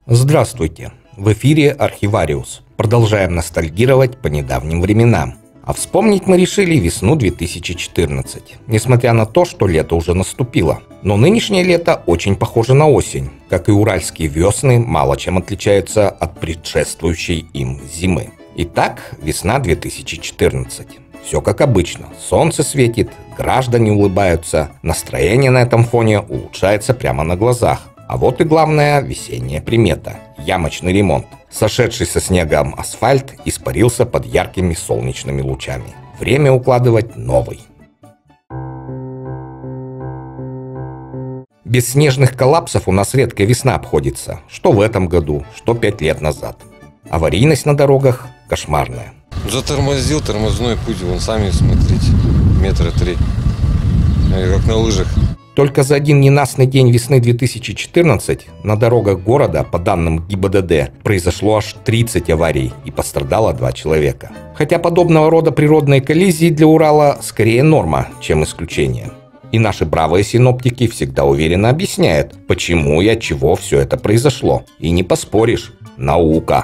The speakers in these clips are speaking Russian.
Здравствуйте! В эфире Архивариус. Продолжаем ностальгировать по недавним временам. А вспомнить мы решили весну 2014, несмотря на то, что лето уже наступило. Но нынешнее лето очень похоже на осень, как и уральские весны мало чем отличаются от предшествующей им зимы. Итак, весна 2014. Все как обычно. Солнце светит, граждане улыбаются, настроение на этом фоне улучшается прямо на глазах. А вот и главная весенняя примета – ямочный ремонт. Сошедший со снегом асфальт испарился под яркими солнечными лучами. Время укладывать новый. Без снежных коллапсов у нас редко весна обходится. Что в этом году, что 5 лет назад. Аварийность на дорогах кошмарная. Затормозил, тормозной путь, вон сами смотрите, 3 метра. Как на лыжах. Только за один ненастный день весны 2014 на дорогах города, по данным ГИБДД, произошло аж 30 аварий и пострадало 2 человека. Хотя подобного рода природные коллизии для Урала скорее норма, чем исключение. И наши бравые синоптики всегда уверенно объясняют, почему и от чего все это произошло. И не поспоришь. Наука.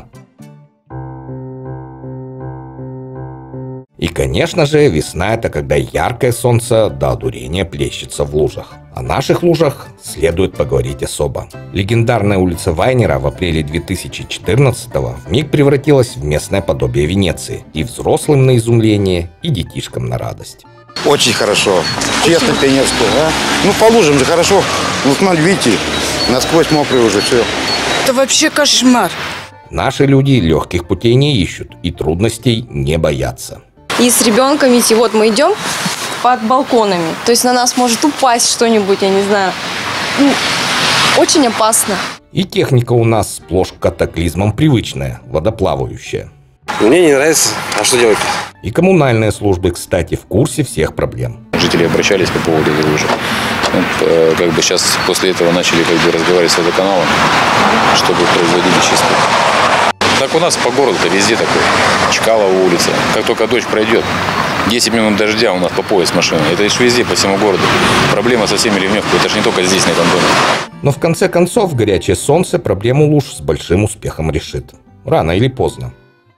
И, конечно же, весна – это когда яркое солнце до одурения плещется в лужах. О наших лужах следует поговорить особо. Легендарная улица Вайнера в апреле 2014-го вмиг превратилась в местное подобие Венеции. И взрослым на изумление, и детишкам на радость. Очень хорошо. Честно, пионерскую, а? Ну, по лужам же хорошо. Вот, видите, насквозь мокрый уже все. Это вообще кошмар. Наши люди легких путей не ищут и трудностей не боятся. И с ребенком идти. Вот мы идем под балконами. То есть на нас может упасть что-нибудь, я не знаю. Очень опасно. И техника у нас сплошь к катаклизмам привычная, водоплавающая. Мне не нравится. А что делать? И коммунальные службы, кстати, в курсе всех проблем. Жители обращались по поводу этой лужи. Как бы сейчас после этого начали разговаривать с водоканалом, чтобы производили чистку. Так у нас по городу-то везде такое. Чкалова улица. Как только дождь пройдет, 10 минут дождя у нас по пояс машины. Это лишь везде, по всему городу. Проблема со всеми ливневками. Это же не только здесь, на этом доме. Но в конце концов, горячее солнце проблему луж с большим успехом решит. Рано или поздно.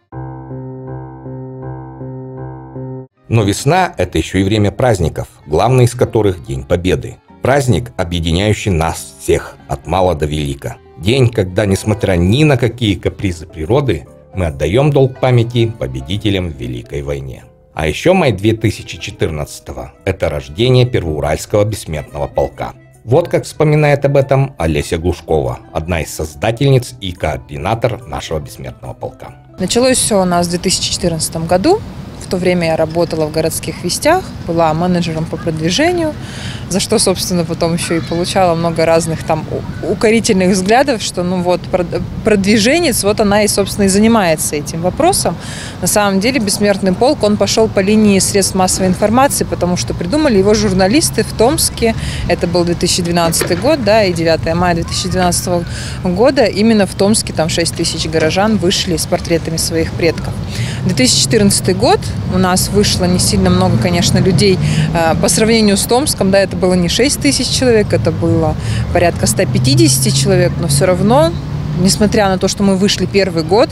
Но весна – это еще и время праздников, главный из которых – День Победы. Праздник, объединяющий нас всех, от мала до велика. День, когда, несмотря ни на какие капризы природы, мы отдаем долг памяти победителям в Великой войне. А еще май 2014-го – это рождение Первоуральского бессмертного полка. Вот как вспоминает об этом Олеся Глушкова, одна из создательниц и координатор нашего бессмертного полка. Началось все у нас в 2014 году. В то время я работала в городских вестях, была менеджером по продвижению, за что, собственно, потом еще и получала много разных там укорительных взглядов, что ну вот продвиженец, вот она и, собственно, и занимается этим вопросом. На самом деле бессмертный полк, он пошел по линии средств массовой информации, потому что придумали его журналисты в Томске, это был 2012 год, да, и 9 мая 2012 года, именно в Томске там 6 тысяч горожан вышли с портретами своих предков. 2014 год у нас вышло не сильно много, конечно, людей по сравнению с Томском, да, это было не 6 тысяч человек, это было порядка 150 человек, но все равно, несмотря на то, что мы вышли первый год,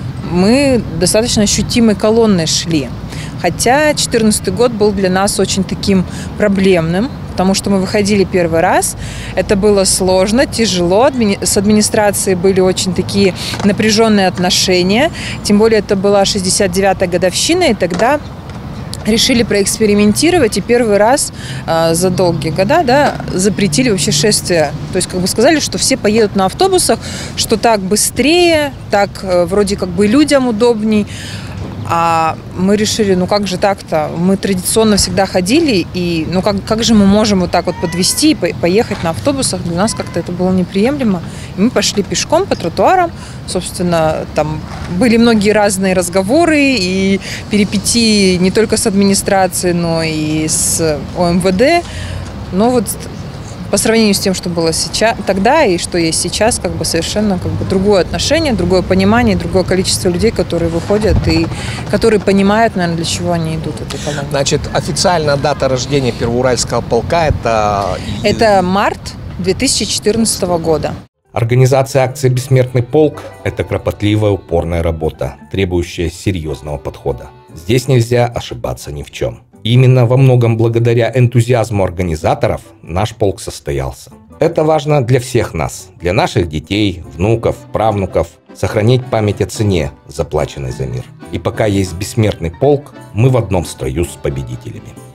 мы достаточно ощутимой колонной шли. Хотя 2014 год был для нас очень таким проблемным, потому что мы выходили первый раз. Это было сложно, тяжело. С администрацией были очень такие напряженные отношения. Тем более это была 69-я годовщина, и тогда решили проэкспериментировать, и первый раз за долгие года, да, запретили вообще шествия. То есть как бы сказали, что все поедут на автобусах, что так быстрее, так вроде как бы людям удобней. А мы решили, ну как же так-то? Мы традиционно всегда ходили, и ну как же мы можем вот так вот подвести и поехать на автобусах? Для нас как-то это было неприемлемо. И мы пошли пешком по тротуарам. Собственно, там были многие разные разговоры и перипетии не только с администрацией, но и с ОМВД. Но вот по сравнению с тем, что было сейчас, тогда и что есть сейчас, как бы совершенно как бы другое отношение, другое понимание, другое количество людей, которые выходят и которые понимают, наверное, для чего они идут в этой колонии. Значит, официальная дата рождения Первоуральского полка – это… Это март 2014 года. Организация акции «Бессмертный полк» – это кропотливая, упорная работа, требующая серьезного подхода. Здесь нельзя ошибаться ни в чем. Именно во многом благодаря энтузиазму организаторов наш полк состоялся. Это важно для всех нас, для наших детей, внуков, правнуков, сохранить память о цене, заплаченной за мир. И пока есть бессмертный полк, мы в одном строю с победителями.